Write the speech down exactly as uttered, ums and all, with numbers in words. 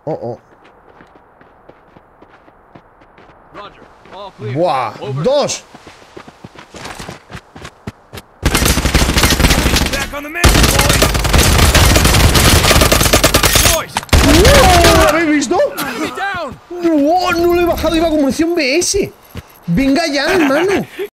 Oh, oh. ¡Buah! ¡Dos! ¡Oh! ¿Lo habéis visto? ¡Oh! No lo he bajado, iba con munición B S. Venga ya, hermano.